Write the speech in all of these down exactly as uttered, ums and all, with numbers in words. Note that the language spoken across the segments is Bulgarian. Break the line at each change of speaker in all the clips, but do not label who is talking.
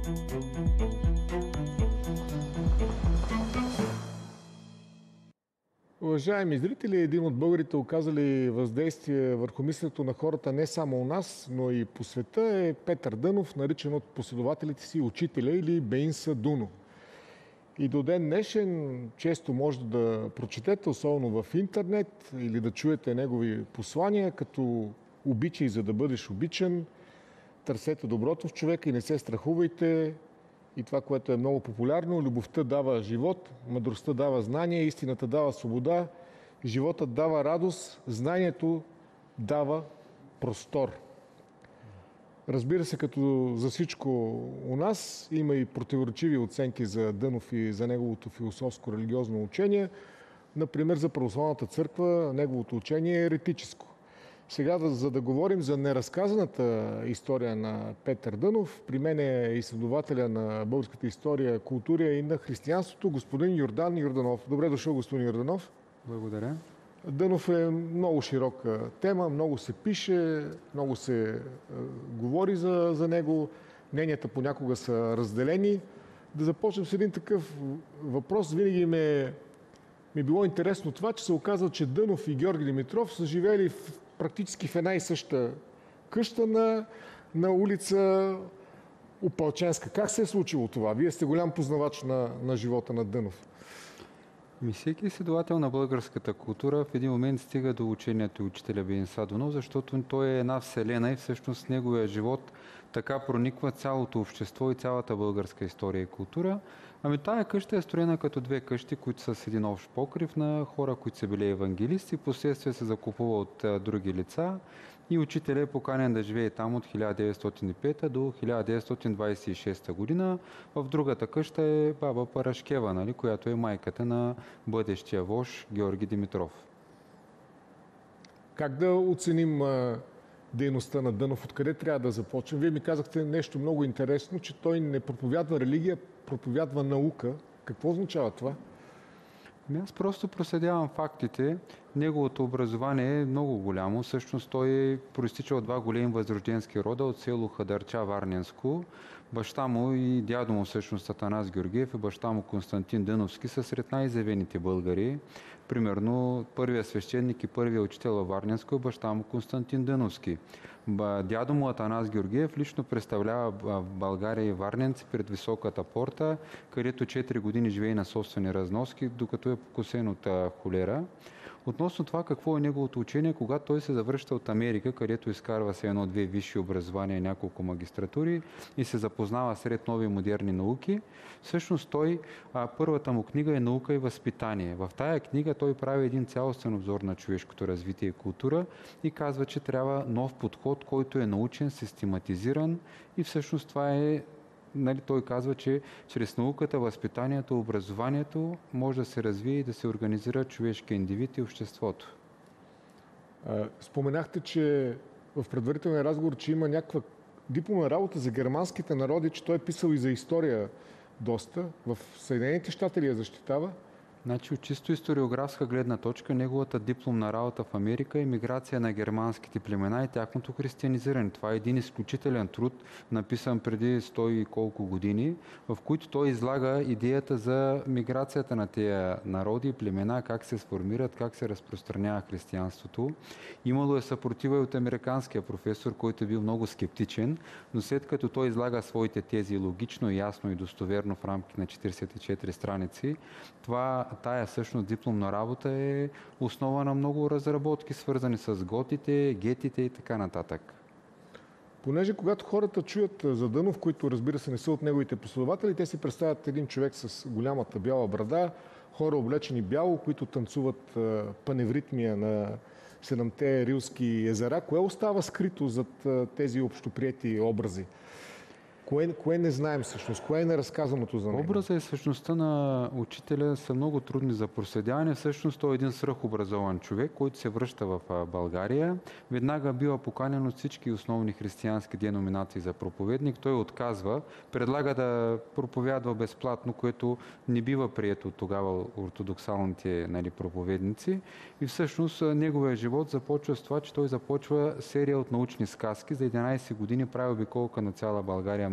Уважаеми зрители, един от българите, оказали въздействие върху мисленето на хората не само у нас, но и по света, е Петър Дънов, наричан от последователите си учителя или Бейнса Дуно. И до ден днешен често може да прочетете, особено в интернет, или да чуете негови послания, като "Обичай, за да бъдеш обичан", "Търсете доброто в човека и не се страхувайте", и това, което е много популярно: "Любовта дава живот, мъдростта дава знание, истината дава свобода, животът дава радост, знанието дава простор". Разбира се, като за всичко у нас, има и противоречиви оценки за Дънов и за неговото философско-религиозно учение. Например, за православната църква неговото учение е еретическо. Сега, за да говорим за неразказаната история на Петър Дънов, при мен е изследователя на българската история, култура и на християнството, господин Йордан Йорданов. Добре дошъл, господин Йорданов.
Благодаря.
Дънов е много широка тема, много се пише, много се е, говори за, за него, мненията понякога са разделени. Да започнем с един такъв въпрос. Винаги ме, ми било интересно това, че се оказва, че Дънов и Георги Димитров са живели в, практически в една и съща къща на, на улица Опалченска. Как се е случило това? Вие сте голям познавач на, на живота на Дънов.
Ми всеки изследовател на българската култура в един момент стига до учението и учителя Бейнса Дуно, защото той е една вселена и всъщност неговия живот така прониква цялото общество и цялата българска история и култура. Ами тая къща е строена като две къщи, които са с един общ покрив на хора, които са били евангелисти, последствие се закупува от а, други лица и учителя е поканен да живее там от хиляда деветстотин и пета до хиляда деветстотин двадесет и шеста година. В другата къща е баба Парашкева, нали, която е майката на бъдещия вожд Георги Димитров.
Как да оценим а, дейността на Дънов? Откъде трябва да започнем? Вие ми казахте нещо много интересно, че той не проповядва религия, проповядва наука. Какво означава това?
Аз просто проследявам фактите. Неговото образование е много голямо. Всъщност той проистича от два големи възрожденски рода от село Хадърча, Варненско. Баща му и дядо му, всъщност Атанас Георгиев, и баща му Константин Дъновски са сред най-изявените българи. Примерно първият свещеник и първият учител във Варненско е баща му Константин Дъновски. Дядо му Атанас Георгиев лично представлява България и варненци пред Високата порта, където четири години живее на собствени разноски, докато е покосен от холера. Относно това какво е неговото учение, когато той се завръща от Америка, където изкарва се едно-две висши образования и няколко магистратури и се запознава сред нови модерни науки, всъщност той, а, първата му книга е "Наука и възпитание". В тая книга той прави един цялостен обзор на човешкото развитие и култура и казва, че трябва нов подход, който е научен, систематизиран и всъщност това е, нали, той казва, че чрез науката, възпитанието, образованието може да се развие и да се организира човешкия индивид и обществото.
Споменахте, че в предварителния разговор, че има някаква дипломна работа за германските народи, че той е писал и за история доста. В Съединените щати ли я защитава?
Значи от чисто историографска гледна точка неговата дипломна работа в Америка е миграция на германските племена и тяхното християнизиране. Това е един изключителен труд, написан преди сто и колко години, в който той излага идеята за миграцията на тези народи и племена, как се сформират, как се разпространява християнството. Имало е съпротива и от американския професор, който е бил много скептичен, но след като той излага своите тези логично, ясно и достоверно в рамките на четиридесет и четири страници, това тая всъщност дипломна работа е основа на много разработки, свързани с готите, гетите и така нататък.
Понеже когато хората чуят за Дънов, които разбира се не са от неговите последователи, те си представят един човек с голямата бяла брада, хора облечени бяло, които танцуват паневритмия на седемте рилски езера. Кое остава скрито зад тези общоприети образи? Кое, кое не знаем всъщност? Кое е неразказаното за него?
Образа и същността на учителя са много трудни за проследяване. Всъщност той е един свръхобразован човек, който се връща в България. Веднага бива поканен от всички основни християнски деноминации за проповедник. Той отказва, предлага да проповядва безплатно, което не бива прието от тогава ортодоксалните, нали, проповедници. И всъщност неговия живот започва с това, че той започва серия от научни сказки. За единадесет години прави обиколка на цяла България,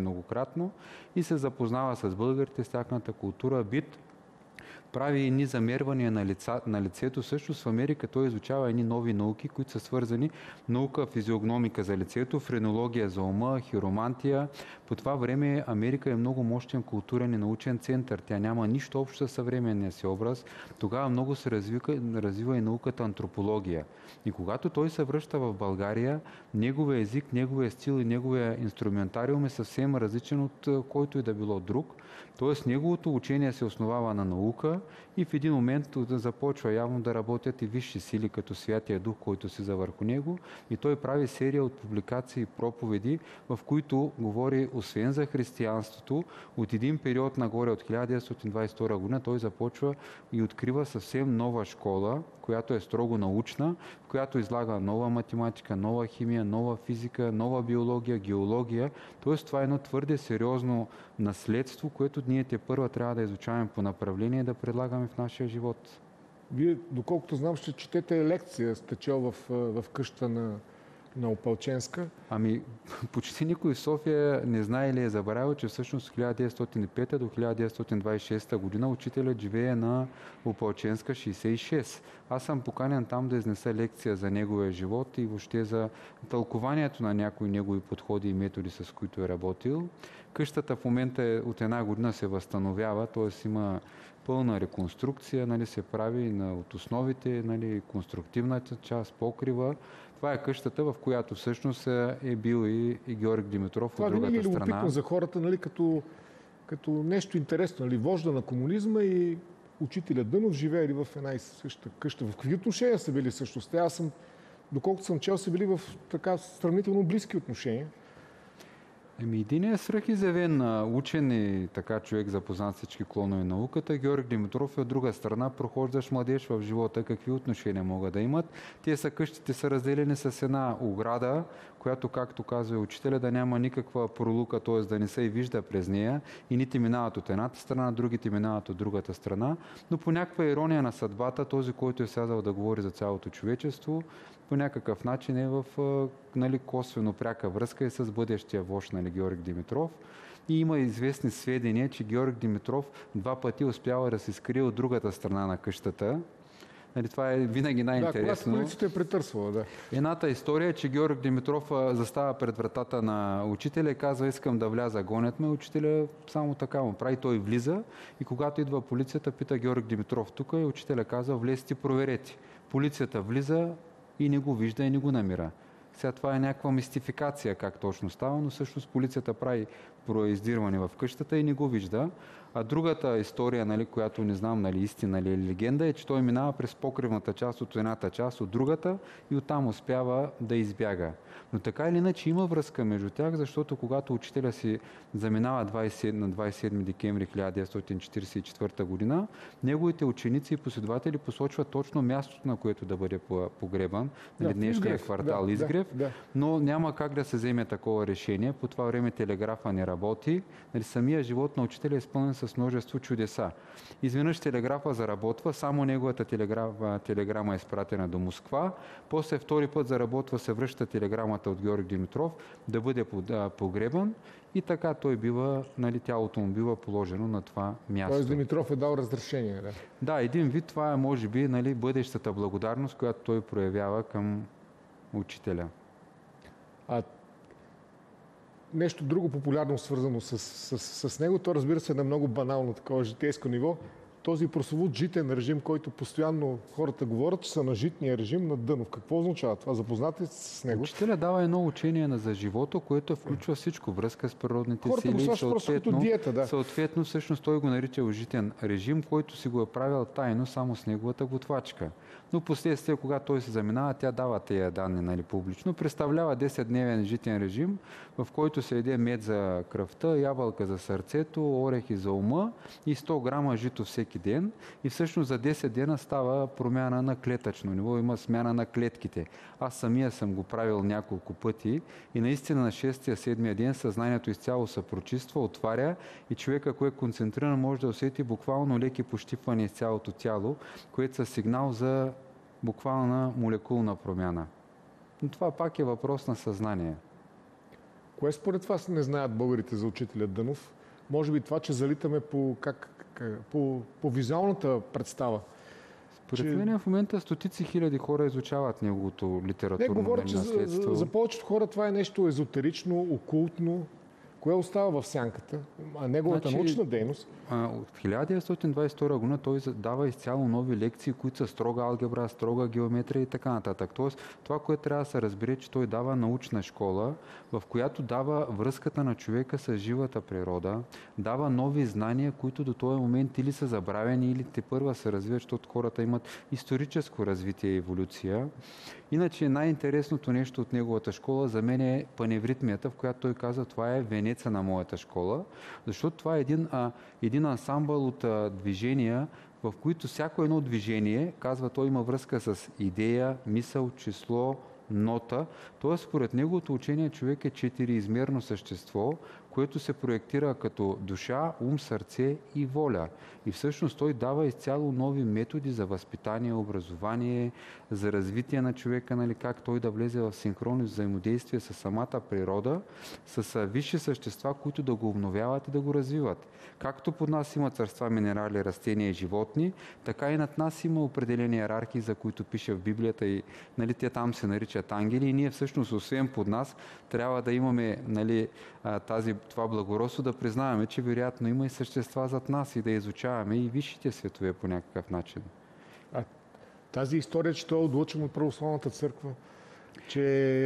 многократно и се запознава с българите, с тяхната култура, бит, прави едни замервания на, лица, на лицето. Също в Америка той изучава едни нови науки, които са свързани наука, физиогномика за лицето, френология за ума, хиромантия. По това време Америка е много мощен културен и научен център. Тя няма нищо общо със съвременния си образ. Тогава много се развива, развива и науката антропология. И когато той се връща в България, неговия език, неговия стил и неговия инструментариум е съвсем различен от който и да било друг. Тоест неговото учение се основава на наука и в един момент започва явно да работят и висши сили, като Святия Дух, който си за върху него. И той прави серия от публикации и проповеди, в които говори освен за християнството, от един период нагоре от хиляда деветстотин двадесет и втора година той започва и открива съвсем нова школа, която е строго научна, в която излага нова математика, нова химия, нова физика, нова биология, геология. Тоест това е едно твърде сериозно наследство, което ние те първа трябва да изучаваме по направление и да предлагаме в нашия живот.
Вие, доколкото знам, ще четете лекция, сте чел в, в къща на, на Опалченска.
Ами, почти никой в София не знае или е забравил, че всъщност от хиляда деветстотин и пета до хиляда деветстотин двадесет и шеста година учителят живее на Опалченска шейсет и шест. Аз съм поканен там да изнеса лекция за неговия живот и въобще за тълкованието на някои негови подходи и методи, с които е работил. Къщата в момента е, от една година се възстановява, т.е. има пълна реконструкция, нали, се прави на, от основите, нали, конструктивната част, покрива. Това е къщата, в която всъщност е бил и, и Георг Димитров
това
от другата
страна. Това
страна.
винаги е любопитно за хората, нали, като, като нещо интересно. Нали, вожда на комунизма и учителя Дънов живеели в една и съща къща. В какви отношения са били всъщност? Аз съм, доколкото съм чел, са били в така сравнително близки отношения.
Еми, един е свръхизявен учен и така човек, запознат всички клонове на науката. Георг Димитров е от друга страна, прохождащ младеж в живота. Какви отношения могат да имат? Те са къщите са разделени с една ограда, която, както казва учителя, да няма никаква пролука, т.е. да не се и вижда през нея и нити минават от едната страна, другите минават от другата страна. Но по някаква ирония на съдбата, този, който е сядал да говори за цялото човечество, по някакъв начин е в, нали, косвено пряка връзка и с бъдещия вожд, нали, Георг Димитров. И има известни сведения, че Георг Димитров два пъти успява да се скрие от другата страна на къщата. Нали, това е винаги най-интересно.
Да, когато полицията е претърсвала, да.
Едната история е, че Георг Димитров застава пред вратата на учителя и казва: искам да вляза, гонят ме. Учителя само така му прави, той влиза и когато идва полицията, пита Георг Димитров тук и учителя казва: влезте, проверете. Полицията влиза и не го вижда и не го намира. Сега това е някаква мистификация как точно става, но всъщност полицията прави произдирване в къщата и не го вижда. А другата история, нали, която не знам нали истина или легенда, е, че той минава през покривната част от едната част, от другата и оттам успява да избяга. Но така или иначе има връзка между тях, защото когато учителя си заминава на двадесет и седми декември хиляда деветстотин четиридесет и четвърта година, неговите ученици и последователи посочват точно мястото, на което да бъде погребан, нали,
да,
днешния
Изгрев,
квартал
да,
Изгрев,
да, да.
но няма как да се вземе такова решение. По това време телеграфа не работи. Нали, самия живот на учителя е изпълнен с множество чудеса. Изведнъж телеграфа заработва, само неговата телеграма, телеграма е изпратена до Москва. После втори път заработва, се връща телеграмата от Георг Димитров да бъде погребан и така той бива, нали, тялото му бива положено на това място.
Тоест Димитров е дал разрешение, да?
Да, един вид това е, може би, нали, бъдещата благодарност, която той проявява към учителя.
А нещо друго популярно свързано с, с, с него, то разбира се на много банално такова житейско ниво, този прословут житен режим, който постоянно хората говорят, че са на житния режим на Дънов. Какво означава това? Запознате с него?
Учителя дава едно учение за живота, което включва всичко, връзка с природните
хората
сили.
Хората просто като диета, да.
Съответно, всъщност той го нарича житен режим, който си го е правил тайно само с неговата готвачка. Но последствие, когато той се заминава, тя дава тези данни, нали, публично. Представлява десетдневен житен режим, в който се яде мед за кръвта, ябълка за сърцето, орехи за ума и сто грама жито всеки ден. И всъщност за десет дена става промяна на клетъчно ниво, има смяна на клетките. Аз самия съм го правил няколко пъти и наистина на шестия, седмия ден съзнанието изцяло се прочиства, отваря и човека, който е концентриран, може да усети буквално леки пощипвания из цялото тяло, което са сигнал за буквална молекулна промяна. Но това пак е въпрос на съзнание.
Кое според вас не знаят българите за учителя Дънов? Може би това, че залитаме по, как, как, по, по визуалната представа.
Според
че...
мен в момента стотици хиляди хора изучават неговото литературно
Не, говоря,
нали,
че за,
наследство.
за, за повечето хора това е нещо езотерично, окултно. Кое остава в сянката? А неговата
Значи,
научна дейност?
А, от хиляда деветстотин двадесет и втора година той дава изцяло нови лекции, които са строга алгебра, строга геометрия и така нататък. Тоест, това, което трябва да се разбере, че той дава научна школа, в която дава връзката на човека с живата природа, дава нови знания, които до този момент или са забравени, или те първа се развиват, защото хората имат историческо развитие и еволюция. Иначе най-интересното нещо от неговата школа за мен е паневритмията, в която той казва, това е венеца на моята школа, защото това е един, а, един ансамбъл от а, движения, в които всяко едно движение, казва той, има връзка с идея, мисъл, число, нота. Тоест, според неговото учение, човек е четириизмерно същество, което се проектира като душа, ум, сърце и воля. И всъщност той дава изцяло нови методи за възпитание, образование, за развитие на човека, нали, как той да влезе в синхронно взаимодействие с самата природа, с висши същества, които да го обновяват и да го развиват. Както под нас има царства, минерали, растения и животни, така и над нас има определени иерархии, за които пише в Библията и нали, те там се наричат ангели и ние всъщност, освен под нас, трябва да имаме нали, тази, това благородство да признаваме, че вероятно има и същества зад нас и да изучаваме и висшите светове по някакъв начин.
А тази история, че той е отлъчен от православната църква, че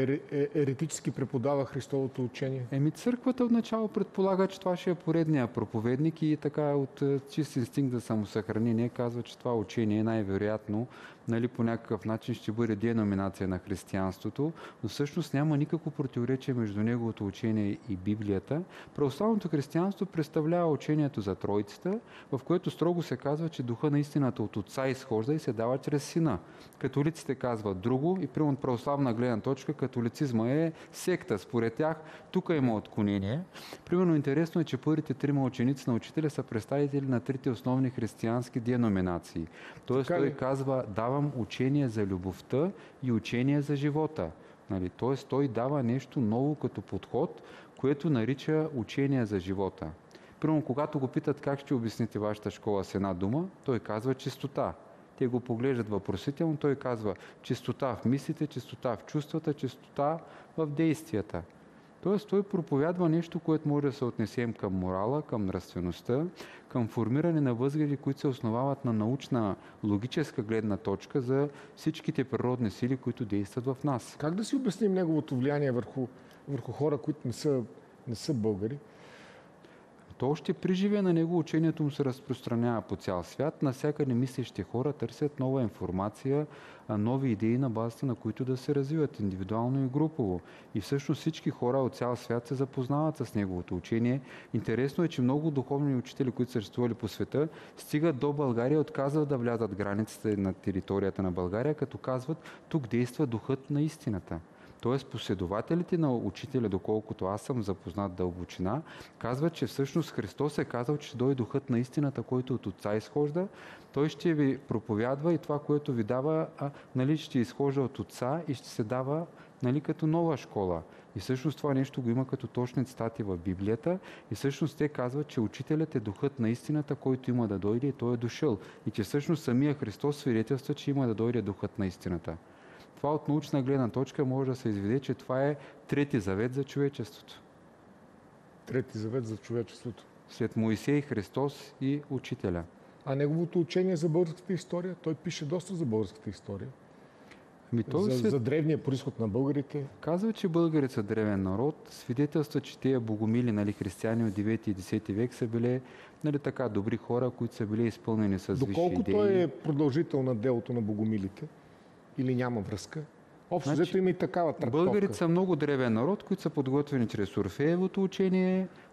еретически преподава Христовото учение?
Еми църквата отначало предполага, че това ще е поредния проповедник и така от чист инстинкт да самосъхранение казва, че това учение най-вероятно нали, по някакъв начин ще бъде деноминация на християнството, но всъщност няма никакво противоречие между неговото учение и Библията. Православното християнство представлява учението за Троицата, в което строго се казва, че духа на истината от Отца изхожда и се дава чрез Сина. Католиците казват друго и при православна гледна точка католицизма е секта. Според тях тук има отклонение. Примерно интересно е, че първите трима ученици на учителя са представители на трите основни християнски деноминации. Тоест той казва, давам учение за любовта и учение за живота. Нали? Тоест той дава нещо ново като подход, което нарича учение за живота. Примерно когато го питат как ще обясните вашата школа с една дума, той казва чистота. Те го поглеждат въпросително, той казва чистота в мислите, чистота в чувствата, чистота в действията. Тоест той проповядва нещо, което може да се отнесем към морала, към нравствеността, към формиране на възгледи, които се основават на научна, логическа гледна точка за всичките природни сили, които действат в нас.
Как да си обясним неговото влияние върху, върху хора, които не са, не са българи?
То още при живе на него учението му се разпространява по цял свят. Навсякъде мислещи хора търсят нова информация, нови идеи на базата, на които да се развиват индивидуално и групово. И всъщност всички хора от цял свят се запознават с неговото учение. Интересно е, че много духовни учители, които съществували по света, стигат до България и отказват да влязат границите на територията на България, като казват, тук действа духът на истината. Тоест последователите на учителя, доколкото аз съм запознат дълбочина, казват, че всъщност Христос е казал, че дойде духът на истината, който от Отца изхожда. Той ще ви проповядва и това, което ви дава, а, нали, ще изхожда от Отца и ще се дава нали, като нова школа. И всъщност това нещо го има като точни цитати в Библията. И всъщност те казват, че учителят е духът на истината, който има да дойде и той е дошъл. И че всъщност самия Христос свидетелства, че има да дойде духът на истината. Това от научна гледна точка може да се изведе, че това е трети завет за човечеството.
Трети завет за човечеството.
След Моисей, Христос и учителя.
А неговото учение за българската история? Той пише доста за българската история.
Ами той
за,
се...
за древния произход на българите.
Казва, че българите са древен народ. Свидетелства, че тези богомили нали, християни от девети и десети век са били нали, така добри хора, които са били изпълнени с висши идеи.
Доколко той е продължител на делото на богомилите? Или няма връзка? Общо взето
значи,
има и такава трактовка.
Българите са много древен народ, които са подготвени чрез Орфеевото учение,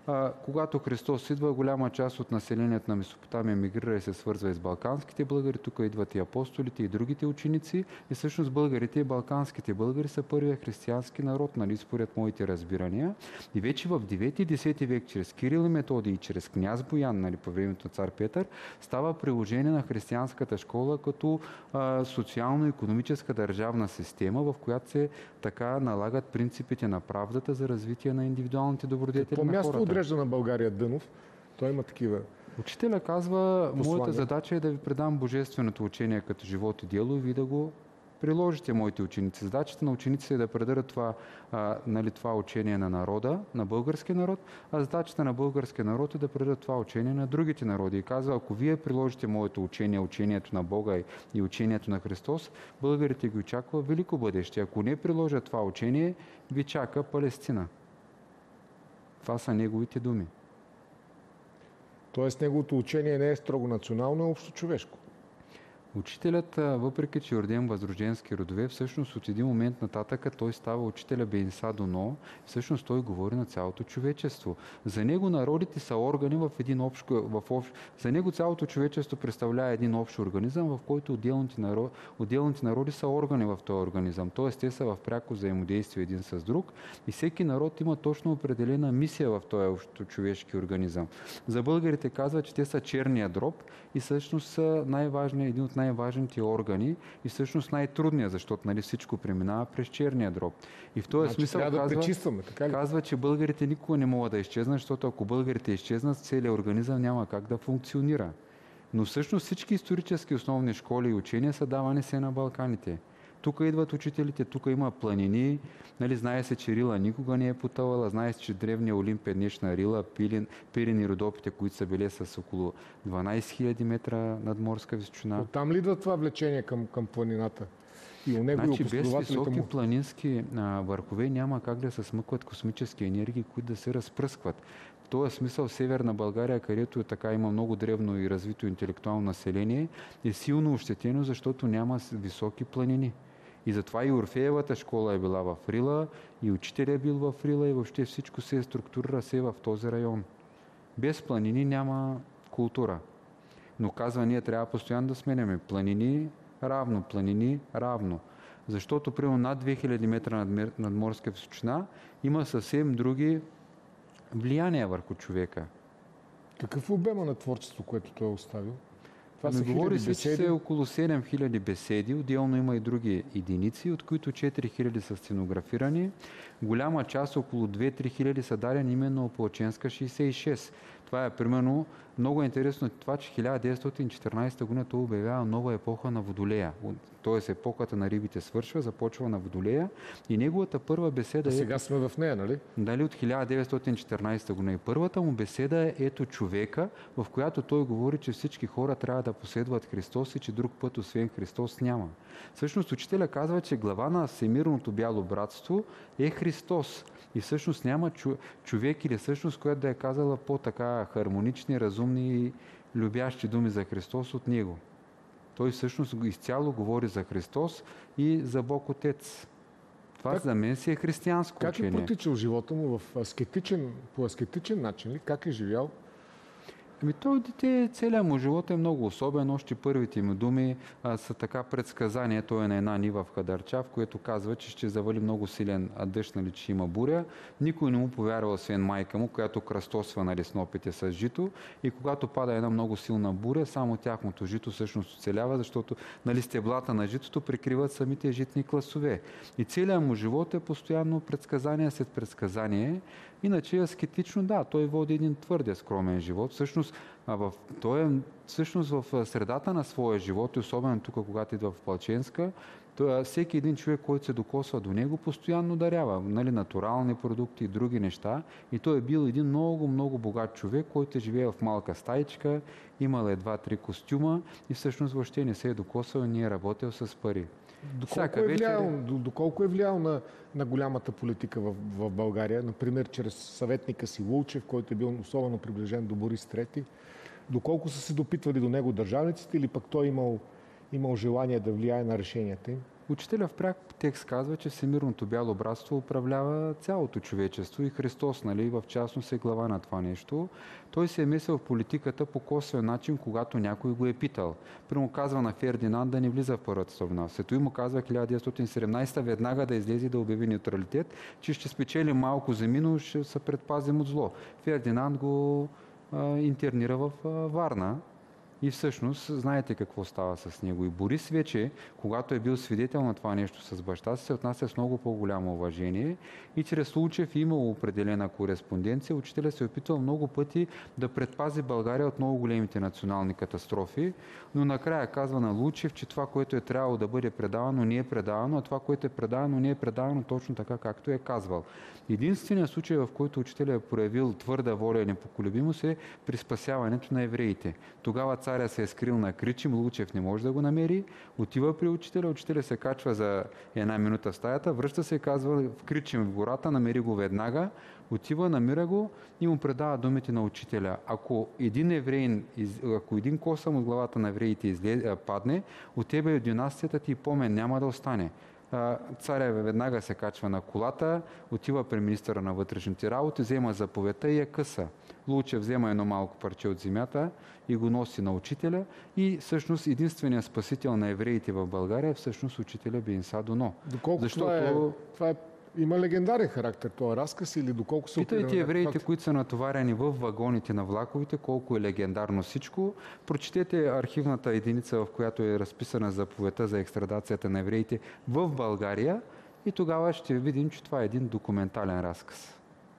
а, когато Христос идва, голяма част от населението на Месопотамия мигрира и се свързва и с балканските българи. Тук идват и апостолите, и другите ученици. И всъщност българите и балканските българи са първия християнски народ, нали, според моите разбирания. И вече в девети и десети век, чрез Кирил и Методий и чрез княз Боян, нали, по времето на цар Петър, става приложение на християнската школа като а, социално-икономическа държавна система, в която се така налагат принципите на правдата за развитие на индивидуалните добродетели
Какво
на
място
хората.
отрежда на България Дънов? Той има такива.
Учителя казва,
послания.
моята задача е да ви предам божественото учение като живот и дело и ви да го приложите, моите ученици. Задачата на учениците е да предадат това, а, нали, това учение на народа, на българския народ, а задачата на българския народ е да предадат това учение на другите народи. И казва, ако вие приложите моето учение, учението на Бога и учението на Христос, българите ги очаква велико бъдеще. Ако не приложат това учение, ви чака Палестина. Това са неговите думи.
Тоест неговото учение не е строго национално, а общо човешко.
Учителят, въпреки че е роден възрожденски родове, всъщност от един момент нататък той става учителя Бенса Доно, всъщност той говори на цялото човечество. За него народите са органи в един общ, в общ, за него цялото човечество представлява един общ организъм, в който отделните народи, отделните народи са органи в този организъм. Т.е. те са в пряко взаимодействие един с друг и всеки народ има точно определена мисия в този общо човешки организъм. За българите казва, че те са черния дроб и всъщност са най-важният, един от най-важните органи и всъщност най-трудният, защото, нали, всичко преминава през черния дроб. И в този
Значи,
смисъл
трябва да
казва,
пречистваме, така ли?
казва, че българите никога не могат да изчезнат, защото ако българите изчезнат, целият организъм няма как да функционира. Но всъщност всички исторически основни школи и учения са давани се на Балканите. Тук идват учителите, тук има планини, нали, знае се, че Рила никога не е потъвала, знае се, че древния Олимп е днешна Рила, Пирин, Пирин и Родопите, които са били с около дванайсет хиляди метра надморска височина.
Оттам ли идва това влечение към, към планината? И у него
Значи
и
без
последователите
високи
му.
планински а, върхове няма как да се смъкват космически енергии, които да се разпръскват. В този смисъл Северна България, където така има много древно и развито интелектуално население, е силно ощетено, защото няма високи планини. И затова и Орфеевата школа е била в Рила, и учителя е бил в Рила, и въобще всичко се структурира се в този район. Без планини няма култура. Но казва, ние трябва постоянно да сменяме планини равно, планини равно. Защото примерно над две хиляди метра надморска височина има съвсем други влияния върху човека.
Какъв е обема на творчество, което той е оставил? Това
Ами
са
говори
хиляди
се, че
беседи.
са около седем хиляди беседи, отделно има и други единици, от които четири хиляди са сценографирани. Голяма част, около две-три хиляди, са дадени именно Опълченска шейсет и шест. Това е примерно много интересно това, че хиляда деветстотин и четиринайсета година той обявява нова епоха на Водолея. Тоест епохата на рибите свършва, започва на Водолея и неговата първа беседа
А
е...
сега сме в нея, нали?
Дали от хиляда деветстотин и четиринайсета година. И първата му беседа е Ето човека, в която той говори, че всички хора трябва да последват Христос и че друг път освен Христос няма. Всъщност учителя казва, че глава на Всемирното бяло братство е Христос. И всъщност няма човек или всъщност, която да е казала по-така хармонични, разумни и любящи думи за Христос от него. Той всъщност изцяло говори за Христос и за Бог Отец. Това
Как-
за мен си е християнско
Как е
учение.
протичал живота му в аскетичен, по аскетичен начин ли? Как е живял?
Ами той дете, целият му живот е много особен. Още първите му думи а, са така предсказания. Той е на една нива в Хадарча, в което казва, че ще завали много силен дъжд, нали, че има буря. Никой не му повярва, освен майка му, която кръстосва, нали, снопите с жито. И когато пада една много силна буря, само тяхното жито всъщност оцелява, защото, нали, стеблата на житото прикриват самите житни класове. И целият му живот е постоянно предсказание след предсказание. Иначе аскетично, да, той води един твърде скромен живот. Всъщност, а в, той е всъщност в средата на своя живот, и особено тук, когато идва в Палченска, той, всеки един човек, който се докосва до него, постоянно дарява, нали, натурални продукти и други неща. И той е бил един много, много богат човек, който живее в малка стаичка, имал е два-три костюма и всъщност въобще не се е докосвал и не е работил с пари.
Доколко
Всяка
е
вечер е-
влиял, до- доколко е влиял на, на голямата политика в, в България, например, чрез съветника си Лулчев, който е бил особено приближен до Борис трети, доколко са се допитвали до него държавниците или пък той имал, имал желание да влияе на решенията им?
Учителя в пряк текст казва, че всемирното бяло братство управлява цялото човечество и Христос, нали, в частност е глава на това нещо. Той се е месил в политиката по косвен начин, когато някой го е питал. Прямо казва на Фердинанд да не влиза в Първата световна война. Свето му казва хиляда деветстотин и седемнадесета веднага да излезе и да обяви неутралитет, че ще спечели малко земи, но ще се предпазим от зло. Фердинанд го а, интернира в а, Варна. И всъщност, знаете какво става с него. И Борис вече, когато е бил свидетел на това нещо с баща си, се отнася с много по-голямо уважение и чрез Лучев имало определена кореспонденция. Учителя се е опитвал много пъти да предпази България от много големите национални катастрофи, но накрая казва на Лучев, че това, което е трябвало да бъде предавано, не е предавано, а това, което е предавано, не е предавано точно така, както е казвал. Единственият случай, в който учителя е проявил твърда воля и непоколебимост е при спасяването на евреите. Тогава царя се е скрил на Кричим, Лучев не може да го намери, отива при учителя, учителя се качва за една минута в стаята, връща се и казва в Кричим в гората, намери го веднага, отива, намира го и му предава думите на учителя. Ако един евреин, ако един косъм от главата на евреите излезе, падне, от тебе и от династията ти помен няма да остане. Царя веднага се качва на колата, отива при министъра на вътрешните работи, взема заповедта и я къса. Лучев взема едно малко парче от земята и го носи на учителя и всъщност единственият спасител на евреите в България е всъщност учителя Бенса Доно.
Доколко
Защото...
това, е, това е, има легендарен характер, този разказ или доколко се опира?
Питайте евреите, които са натоварени в вагоните на влаковите, колко е легендарно всичко. Прочетете архивната единица, в която е разписана заповедта за екстрадацията на евреите в България и тогава ще видим, че това е един документален разказ.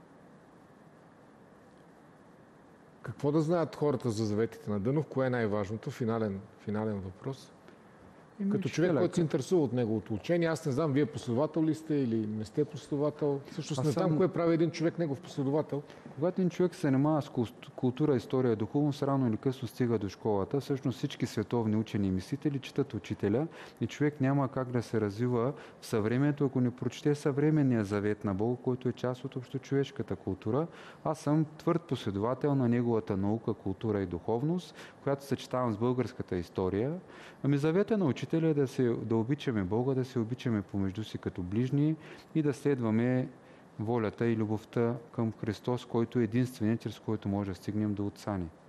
Какво да знаят хората за заветите на Дънов? Кое е най-важното? Финален, финален въпрос.
Ими,
Като човек, който се интересува от неговото учение, аз не знам, вие последовател ли сте или не сте последовател. Всъщност не знам
съм...
кое прави един човек негов последовател.
Когато един човек се занимава с култура, история, духовност, рано или късно стига до школата. Всъщност всички световни учени и мислители четат учителя и човек няма как да се развива в съвремието, ако не прочете съвременния завет на Бога, който е част от общочовешката култура. Аз съм твърд последовател на неговата наука, култура и духовност, която съчетавам с българската история. Ами завета на учителя е да, се, да обичаме Бога, да се обичаме помежду си като ближни и да следваме волята и любовта към Христос, който е единственият, чрез който може да стигнем до Отца ни.